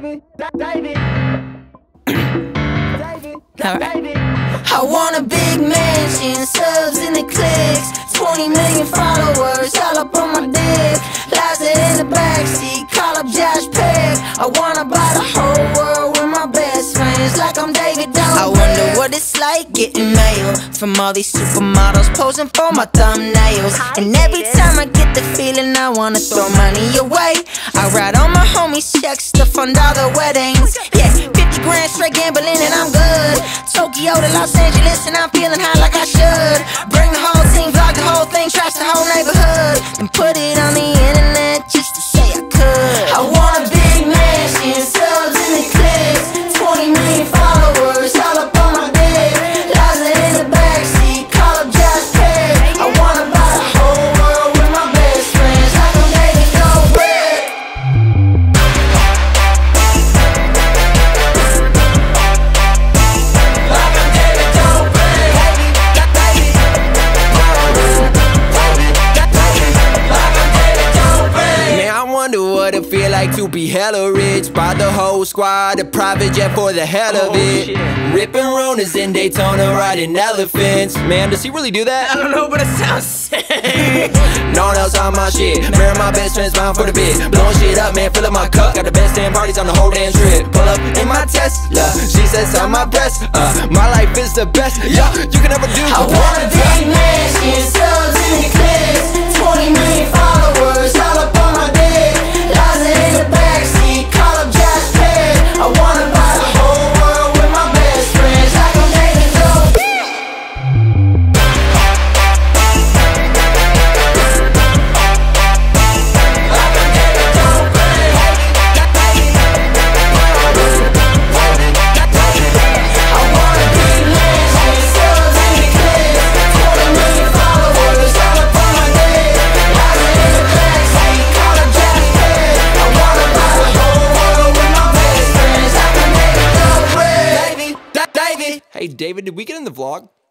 Alright. I want a big mansion, subs in the clicks, 20 million followers, all up on my dick. Liza in the backseat, call up Josh Peck. I wanna buy the whole world with my best friends, like I'm David Dobrik. I wonder what it's like getting mail from all these supermodels posing for my thumbnails. And every time I get the feeling I wanna throw money away, I ride on my homies' checks to fund all the weddings. Yeah, 50 grand straight gambling and I'm good. Tokyo to Los Angeles and I'm feeling high like I should. Bring the whole team, vlog the whole thing, trash the whole neighborhood, and put it on the internet just to say I could. I want a big mansion, subs in the clicks, 20 million followers, all up on my dick. Liza in the backseat, call up Josh Peck. I wanna buy the whole world with my best friends, like I'm David Dobrik. Like I'm David Dobrik. Man, I wonder what it feel like to be hella rich. Buy the whole squad, a private jet for the hell of it. Ripping Ronas in Daytona, riding elephants. Man, does he really do that? I don't know, but it sounds sick. No one else on my shit. Marry my best friend's bound for the bit. Blowing shit up, man, fill up my cup. Got the best damn parties on the whole damn trip. Pull up in my Tesla, she says on my breast. My life is the best, yeah, you can never do. I want a big mansion, subs in the clicks, 20 million followers, all up on my dick. Liza in the backseat, call up Josh Peck. I wanna buy the whole world with my best friends, like I'm David Dobrik. Like I'm David Dobrik. I want a big mansion, subs in the clicks, 20 million followers, all up on my dick. Liza in the backseat, call up Josh Peck. I wanna buy the whole world with my best friends, like I'm David Dobrik. David. Hey, David, did we get in the vlog?